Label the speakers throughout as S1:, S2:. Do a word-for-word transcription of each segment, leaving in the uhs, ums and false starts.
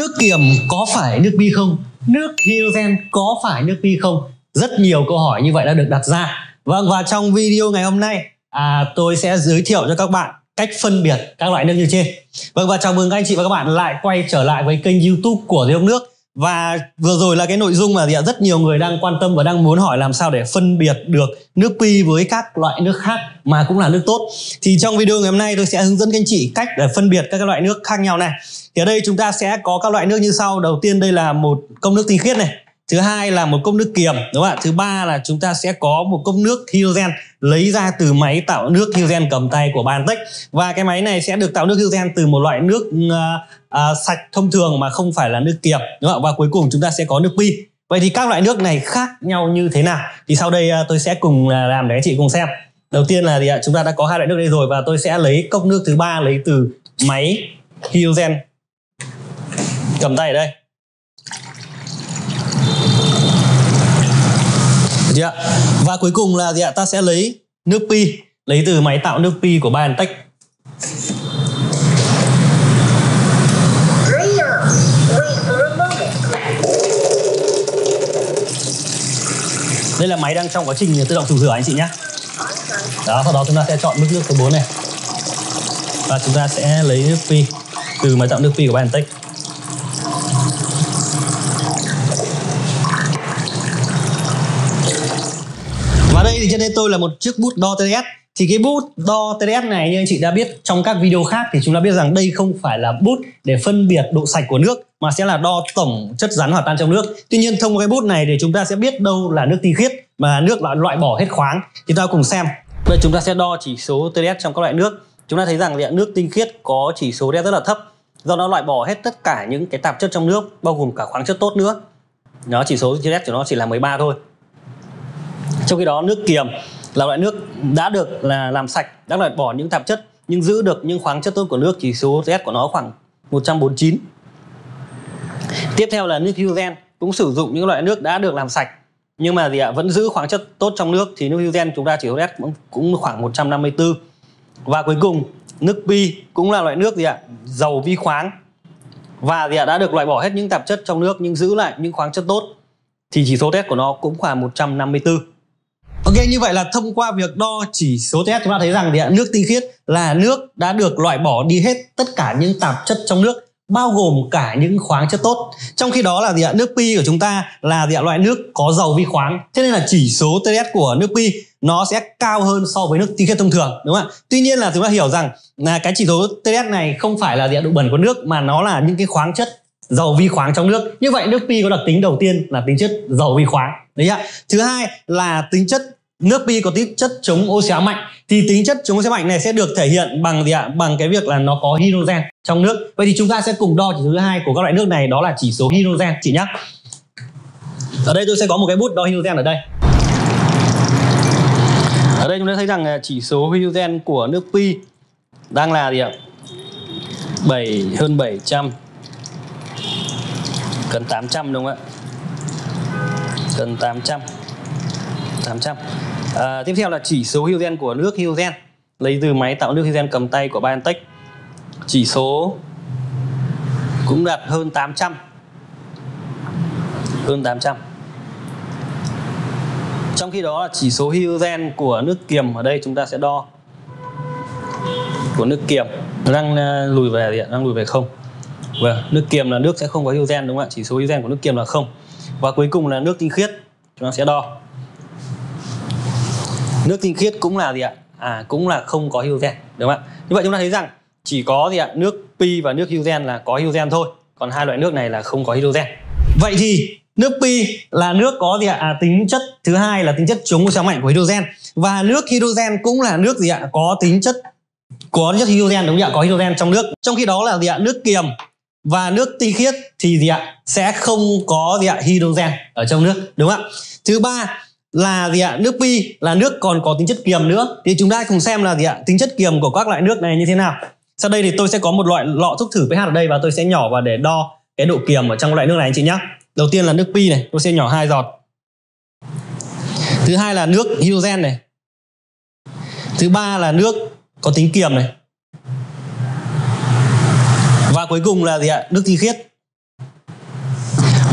S1: Nước kiềm có phải nước pi không? Nước hydrogen có phải nước pi không? Rất nhiều câu hỏi như vậy đã được đặt ra. Vâng, và trong video ngày hôm nay à, tôi sẽ giới thiệu cho các bạn cách phân biệt các loại nước như trên. Vâng, và chào mừng các anh chị và các bạn lại quay trở lại với kênh YouTube của Thế Uống Nước. Và vừa rồi là cái nội dung mà rất nhiều người đang quan tâm và đang muốn hỏi làm sao để phân biệt được nước pi với các loại nước khác mà cũng là nước tốt. Thì trong video ngày hôm nay tôi sẽ hướng dẫn các anh chị cách để phân biệt các loại nước khác nhau này. Thì ở đây chúng ta sẽ có các loại nước như sau. Đầu tiên đây là một cốc nước tinh khiết này. Thứ hai là một cốc nước kiềm, đúng không ạ? Thứ ba là chúng ta sẽ có một cốc nước hydrogen lấy ra từ máy tạo nước hydrogen cầm tay của BioNTech. Và cái máy này sẽ được tạo nước hydrogen từ một loại nước uh, uh, sạch thông thường mà không phải là nước kiềm, đúng không ạ? Và cuối cùng chúng ta sẽ có nước pi. Vậy thì các loại nước này khác nhau như thế nào? Thì sau đây uh, tôi sẽ cùng uh, làm để anh chị cùng xem. Đầu tiên là thì, uh, chúng ta đã có hai loại nước đây rồi, và tôi sẽ lấy cốc nước thứ ba lấy từ máy hydrogen cầm tay ở đây. Được. Và cuối cùng là gì ạ? Ta sẽ lấy nước pi, lấy từ máy tạo nước pi của BioNTech. Đây là máy đang trong quá trình tự động thử rửa anh chị nhé. Đó, sau đó chúng ta sẽ chọn mức nước thứ bốn này. Và chúng ta sẽ lấy nước pi từ máy tạo nước pi của BioNTech. Và đây thì trên đây tôi là một chiếc bút đo tê đê ét. Thì cái bút đo tê đê ét này như anh chị đã biết trong các video khác thì chúng ta biết rằng đây không phải là bút để phân biệt độ sạch của nước, mà sẽ là đo tổng chất rắn hòa tan trong nước. Tuy nhiên thông qua cái bút này thì chúng ta sẽ biết đâu là nước tinh khiết mà nước loại loại bỏ hết khoáng. Thì chúng ta cùng xem. Bây giờ chúng ta sẽ đo chỉ số tê đê ét trong các loại nước. Chúng ta thấy rằng nước tinh khiết có chỉ số tê đê ét rất là thấp, do nó loại bỏ hết tất cả những cái tạp chất trong nước, bao gồm cả khoáng chất tốt nữa. Nó chỉ số tê đê ét của nó chỉ là mười ba thôi. Trong khi đó nước kiềm là loại nước đã được là làm sạch, đã loại bỏ những tạp chất nhưng giữ được những khoáng chất tốt của nước, chỉ số tê đê ét của nó khoảng một trăm bốn mươi chín. Tiếp theo là nước hydrogen, cũng sử dụng những loại nước đã được làm sạch nhưng mà gì ạ, vẫn giữ khoáng chất tốt trong nước, thì nước hydrogen chúng ta chỉ số tê đê ét cũng khoảng một trăm năm mươi tư. Và cuối cùng nước pi cũng là loại nước gì ạ, giàu vi khoáng và gì ạ, đã được loại bỏ hết những tạp chất trong nước nhưng giữ lại những khoáng chất tốt, thì chỉ số tê đê ét của nó cũng khoảng một trăm năm mươi tư. Ok, như vậy là thông qua việc đo chỉ số tê đê ét chúng ta thấy rằng thì nước tinh khiết là nước đã được loại bỏ đi hết tất cả những tạp chất trong nước, bao gồm cả những khoáng chất tốt. Trong khi đó là gì ạ, nước pi của chúng ta là gì ạ, loại nước có giàu vi khoáng. Thế nên là chỉ số tê đê ét của nước pi nó sẽ cao hơn so với nước tinh khiết thông thường, đúng không ạ? Tuy nhiên là chúng ta hiểu rằng là cái chỉ số tê đê ét này không phải là gì ạ, độ bẩn của nước, mà nó là những cái khoáng chất giàu vi khoáng trong nước. Như vậy nước pi có đặc tính đầu tiên là tính chất giàu vi khoáng. Đấy ạ. Thứ hai là tính chất nước pi có tính chất chống oxy hóa mạnh. Thì tính chất chống oxy hóa mạnh này sẽ được thể hiện bằng gì ạ? Bằng cái việc là nó có hydrogen trong nước. Vậy thì chúng ta sẽ cùng đo chỉ số thứ hai của các loại nước này, đó là chỉ số hydrogen chị nhé. Ở đây tôi sẽ có một cái bút đo hydrogen ở đây. Ở đây chúng ta thấy rằng chỉ số hydrogen của nước pi đang là gì ạ? bảy hơn bảy trăm, gần tám trăm đúng không ạ? Gần tám trăm. tám trăm. À, tiếp theo là chỉ số hydrogen của nước hydrogen lấy từ máy tạo nước hydrogen cầm tay của BioNTech. Chỉ số cũng đạt hơn tám trăm. Hơn tám trăm. Trong khi đó là chỉ số hydrogen của nước kiềm, ở đây chúng ta sẽ đo của nước kiềm, nó đang lùi về đang lùi về không. Vâng, nước kiềm là nước sẽ không có hydrogen đúng không ạ? Chỉ số hydrogen của nước kiềm là không. Và cuối cùng là nước tinh khiết, chúng ta sẽ đo. Nước tinh khiết cũng là gì ạ? À, cũng là không có hydrogen, đúng không ạ? Như vậy chúng ta thấy rằng chỉ có gì ạ? Nước pi và nước hydrogen là có hydrogen thôi, còn hai loại nước này là không có hydrogen. Vậy thì nước pi là nước có gì ạ? À, tính chất thứ hai là tính chất chống oxy hóa mạnh của hydrogen, và nước hydrogen cũng là nước gì ạ? Có tính chất có chất hydrogen, đúng không ạ? Có hydrogen trong nước. Trong khi đó là gì ạ? Nước kiềm và nước tinh khiết thì gì ạ? Sẽ không có gì ạ? Hydrogen ở trong nước, đúng không ạ? Thứ ba là gì ạ? Nước pi là nước còn có tính chất kiềm nữa. Thì chúng ta cùng xem là gì ạ? Tính chất kiềm của các loại nước này như thế nào. Sau đây thì tôi sẽ có một loại lọ thuốc thử pH ở đây, và tôi sẽ nhỏ vào để đo cái độ kiềm ở trong loại nước này anh chị nhé. Đầu tiên là nước pi này, tôi sẽ nhỏ hai giọt. Thứ hai là nước hydrogen này. Thứ ba là nước có tính kiềm này. Và cuối cùng là gì ạ? Nước tinh khiết.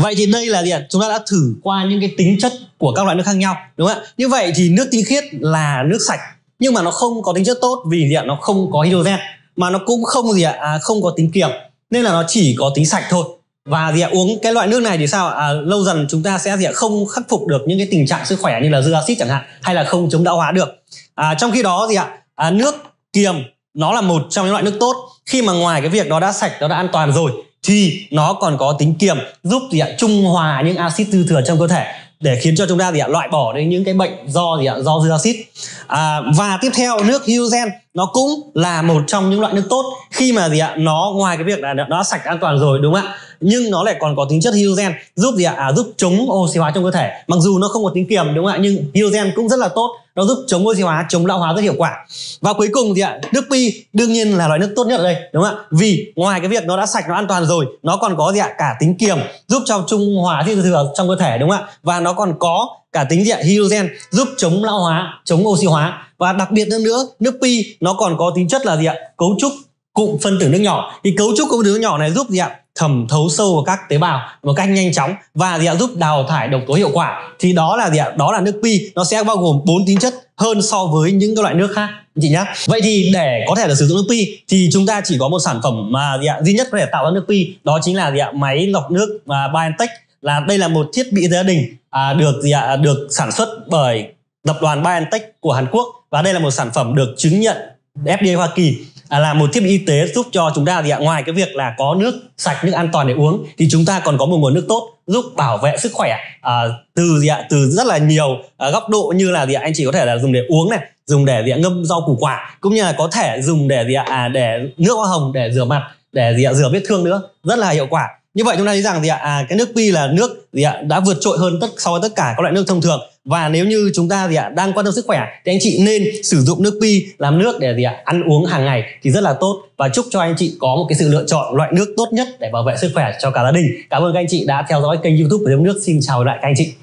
S1: Vậy thì đây là gì ạ? Chúng ta đã thử qua những cái tính chất của các loại nước khác nhau, đúng không ạ? Như vậy thì nước tinh khiết là nước sạch, nhưng mà nó không có tính chất tốt vì gì ạ? Nó không có hydrogen, mà nó cũng không gì ạ? À, không có tính kiềm, nên là nó chỉ có tính sạch thôi. Và gì ạ? Uống cái loại nước này thì sao? À, lâu dần chúng ta sẽ gì ạ? Không khắc phục được những cái tình trạng sức khỏe như là dư axit chẳng hạn, hay là không chống lão hóa được. À, trong khi đó gì ạ? À, nước kiềm nó là một trong những loại nước tốt. Khi mà ngoài cái việc nó đã sạch, nó đã an toàn rồi, thì nó còn có tính kiềm, giúp gì ạ? Trung hòa những axit dư thừa trong cơ thể để khiến cho chúng ta gì ạ? Loại bỏ đi những cái bệnh do gì ạ? Do dư axit. À, và tiếp theo, nước hydrogen nó cũng là một trong những loại nước tốt khi mà gì ạ? Nó ngoài cái việc là nó đã sạch an toàn rồi, đúng không ạ? Nhưng nó lại còn có tính chất hydrogen giúp gì ạ? À, giúp chống oxy hóa trong cơ thể. Mặc dù nó không có tính kiềm, đúng không ạ? Nhưng hydrogen cũng rất là tốt, nó giúp chống oxy hóa, chống lão hóa rất hiệu quả. Và cuối cùng thì ạ, nước pi đương nhiên là loại nước tốt nhất ở đây, đúng không ạ? Vì ngoài cái việc nó đã sạch, nó an toàn rồi, nó còn có gì ạ? Cả tính kiềm giúp cho trung hòa dư thừa trong cơ thể, đúng không ạ? Và nó còn có cả tính gì ạ? Hydrogen giúp chống lão hóa, chống oxy hóa. Và đặc biệt hơn nữa, nước pi nó còn có tính chất là gì ạ? Cấu trúc cụm phân tử nước nhỏ. Thì cấu trúc cụm phân tử nước nhỏ này giúp gì ạ? Thẩm thấu sâu vào các tế bào một cách nhanh chóng và gì ạ? Giúp đào thải độc tố hiệu quả. Thì đó là gì ạ? Đó là nước pi, nó sẽ bao gồm bốn tính chất hơn so với những cái loại nước khác anh chị nhé. Vậy thì để có thể là sử dụng nước pi thì chúng ta chỉ có một sản phẩm mà gì ạ? Duy nhất có thể tạo ra nước pi, đó chính là gì ạ? Máy lọc nước và BioNTech. Là đây là một thiết bị gia đình à, được gì ạ? Được sản xuất bởi tập đoàn BioNTech của Hàn Quốc, và đây là một sản phẩm được chứng nhận ép đê a Hoa Kỳ. À, là một thiết bị y tế giúp cho chúng ta gì ạ? Ngoài cái việc là có nước sạch, nước an toàn để uống, thì chúng ta còn có một nguồn nước tốt giúp bảo vệ sức khỏe à, từ gì ạ? Từ rất là nhiều à, góc độ, như là gì ạ? Anh chị có thể là dùng để uống này, dùng để gì ạ? Ngâm rau củ quả, cũng như là có thể dùng để gì ạ? À, để nước hoa hồng để rửa mặt, để gì ạ? Rửa vết thương nữa, rất là hiệu quả. Như vậy chúng ta thấy rằng gì ạ? À, cái nước pi là nước gì ạ? Đã vượt trội hơn tất so với tất cả các loại nước thông thường. Và nếu như chúng ta gì ạ? Đang quan tâm sức khỏe thì anh chị nên sử dụng nước pi làm nước để gì ạ? Ăn uống hàng ngày thì rất là tốt. Và chúc cho anh chị có một cái sự lựa chọn loại nước tốt nhất để bảo vệ sức khỏe cho cả gia đình. Cảm ơn các anh chị đã theo dõi kênh YouTube của Nước. Xin chào lại các anh chị.